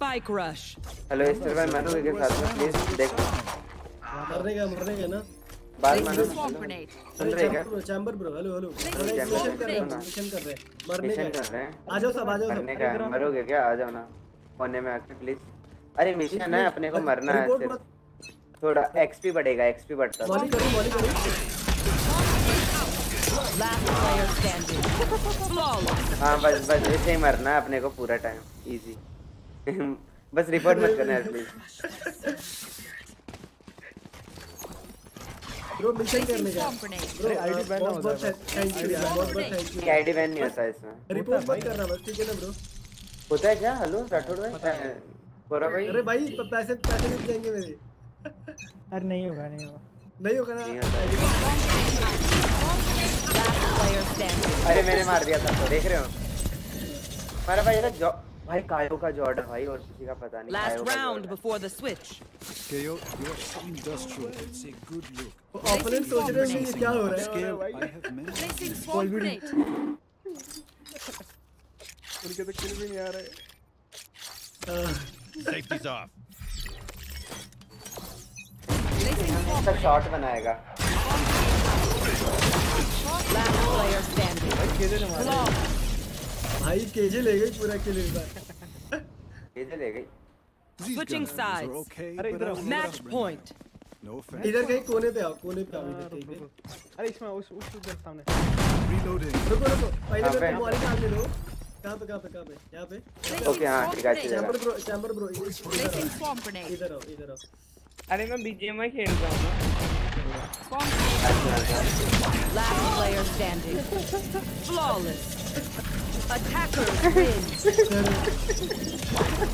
Spike rush. Hello Easter भाई मनु के साथ में प्लीज देख मरने का ना बात मानो Swamp grenade. सुन रहे क्या चैम्बर ब्रो हेलो मिशन कर रहे हैं मरने कर का रहे हैं आ जाओ सब मरने का मरोगे क्या आ जाओ ना कोने में आके प्लीज अरे मिशन है अपने को मरना है सिर्फ थोड़ा एक्सपी बढ़ेगा एक्सपी बढ़ता है मॉली करो Last player standing. Flawless. हाँ बस ऐसे ही मरना है अपने को पूरा टाइम इजी बस रिपोर्ट मत करना यार प्लीज ब्रो मिशन करने का ब्रो आईडी बैन हो जाएगा थैंक यू यार बहुत थैंक यू आईडी बैन नहीं होता इसमें रिपोर्ट मत करना बस ठीक है ना ब्रो होता है क्या हेलो राठौड़ भाई कोरा भाई अरे भाई पैसे नहीं देंगे मेरे अरे नहीं होगा ना अरे मैंने मार दिया था तो देख रहे हो हमारा भाई ना भाई कायो का जॉर्ड है भाई और किसी का पता नहीं Last round before the switch. Kayo, you are so industrial. It's a good look. Opponent सोच रहे हैं कि क्या हो रहा है Scale, I have many. Placing swamp grenade. उनके तो किल भी नहीं आ रहे Safety's off. इसका शॉट बनाएगा Last player standing. भाई केजे ले गई पूरा किल इस बार केजे ले गई These Switching guns are sides. okay, अरे but इधर I आओ, will Match not point. No offense. इधर कहीं कोने पे आओ इधर कहीं पे अरे इसमें उस उधर सामने Reloading. रुको पहले कहाँ मेरे पे? को मॉली डालने दो कहां पे यहाँ पे ओके हाँ ठीक है Chamber bro Placing swamp grenade. इधर आओ अरे मैं बीजीएमआई खेल रहा हूँ ना Swamp grenade. Last player standing. Flawless. Attackers win.